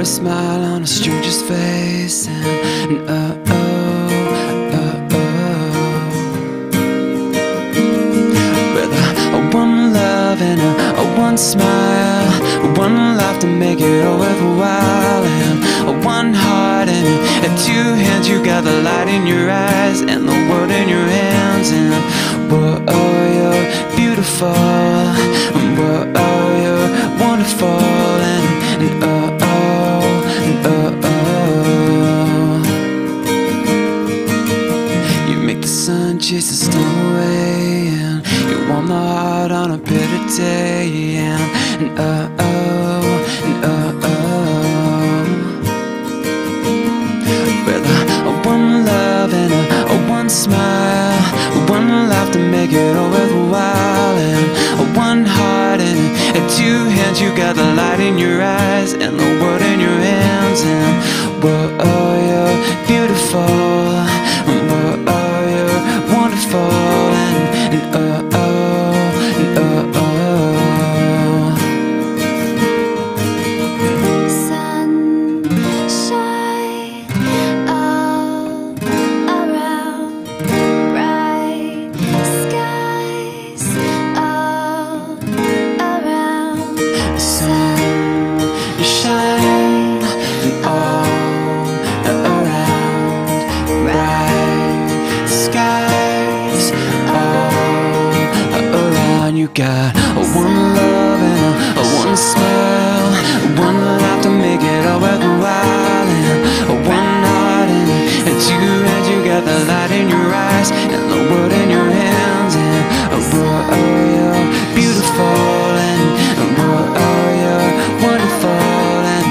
smile on a stranger's face, and with a one love and a one smile, one life to make it all worthwhile, and a one heart and two hands. You got the light in your eyes and the world in your hands, and whoa, you're beautiful, whoa, you're wonderful, and you make the sun chase the storm away, and you warm the heart on a bitter day, and with a one love and a one smile, one life to make it all worthwhile, and a one heart and two hands. You got the light in your eyes and the world in your hands, and whoa, you're beautiful, whoa, you're wonderful, and you got a one love and a one smile, one life to make it all worthwhile, and a one heart and two hands. You got the light in your eyes and the world in your hands, and whoa, you're beautiful, and whoa, you're wonderful, and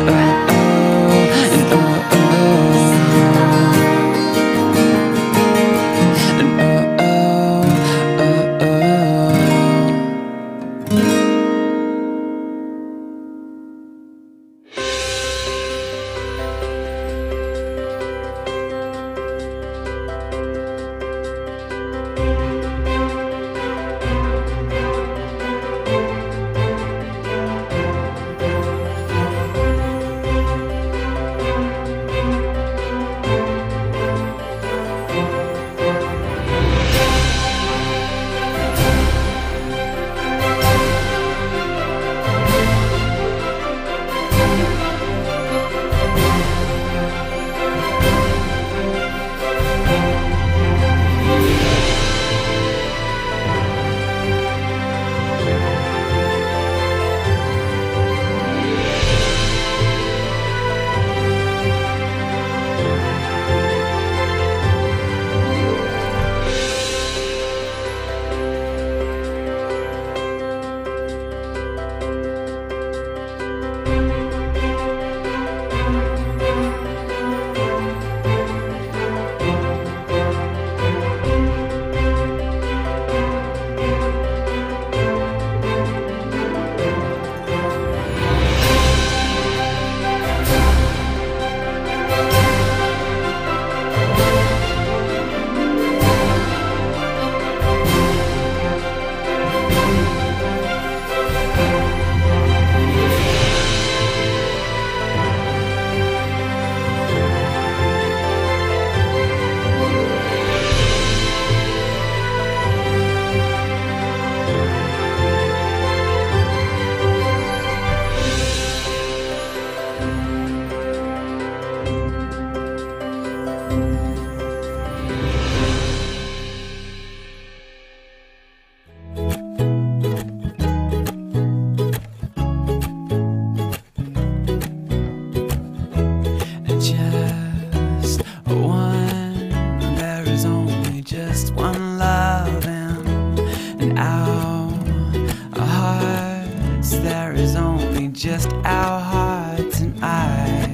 just our hearts and I.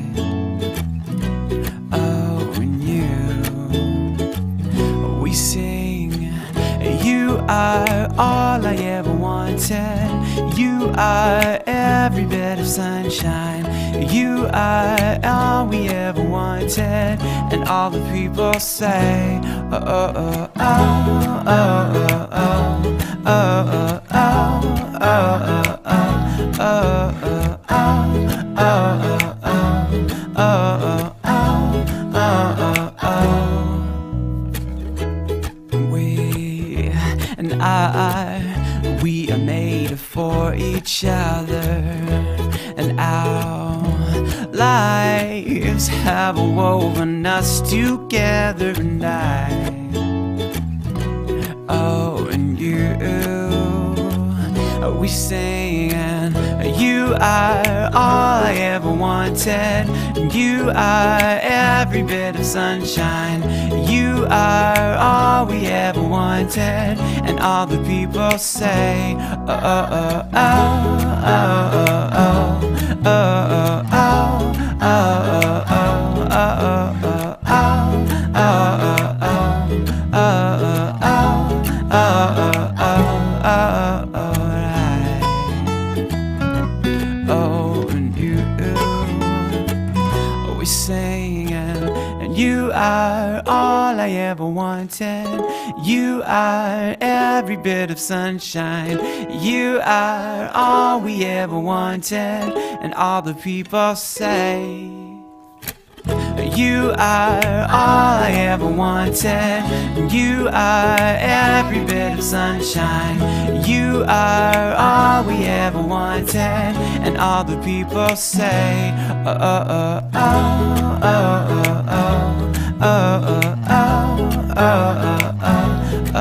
Oh, and you, we sing. You are all I ever wanted. You are every bit of sunshine. You are all we ever wanted. And all the people say, oh, oh, oh, oh, oh, oh, oh, oh, oh, oh, oh, oh, oh, oh, oh, oh, oh, oh. for each other, and our lives have woven us together. And and you, we singing, you are all I ever wanted, and you are every bit of sunshine. You are all we ever wanted, and all the people say, oh, oh, oh, oh, oh, oh, oh, oh, oh, oh, singing, and you are all I ever wanted. You are every bit of sunshine. You are all we ever wanted, and all the people say, you are all I ever wanted. You are every bit of sunshine. You are all we ever wanted, and all the people say, oh, oh, oh, oh, oh, oh, oh, oh, oh, oh,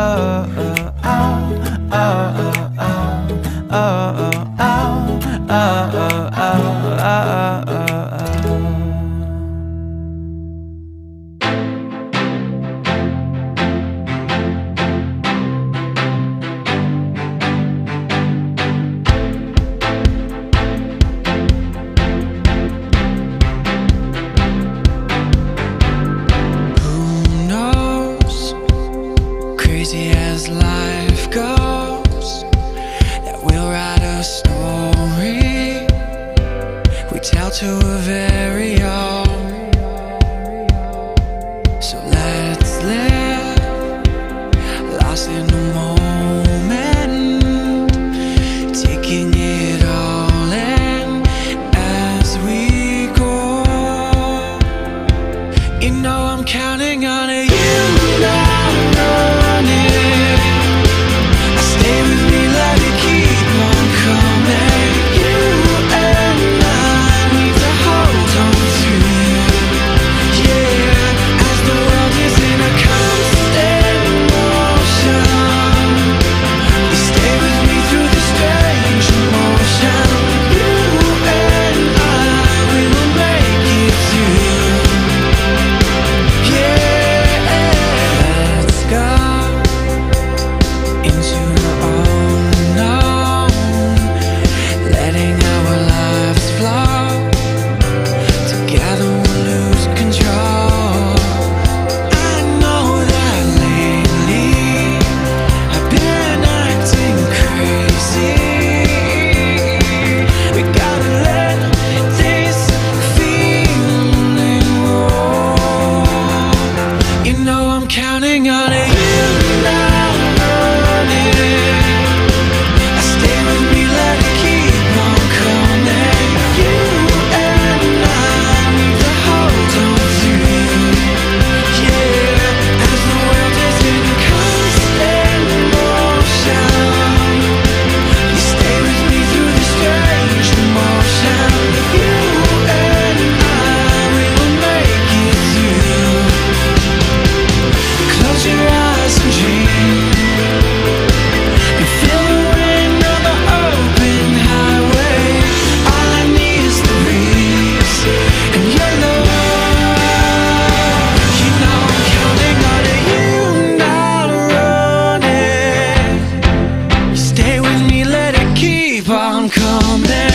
crazy as life goes, that we'll write a story we tell to a very own. So let's live, lost in the moment, taking it all in as we go. You know I'm counting on it, you know. Counting on it, you now run it. Stay with me, let it keep on coming. You and I need to hold on to you. Yeah, as the world is in constant motion, you stay with me through the strange emotion. You and I, we will make it through. Close your eyes and dream, and feel the wind on the open highway. All I need is the breeze and your love. You know I'm counting on it, you not running. You stay with me, let it keep on coming.